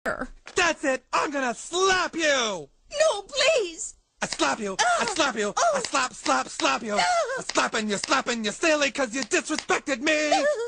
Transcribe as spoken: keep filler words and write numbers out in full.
That's it! I'm gonna slap you! No, please! I slap you! Oh, I slap you! oh. I slap, slap, slap you! No. I slapping you, slapping you silly cause you disrespected me!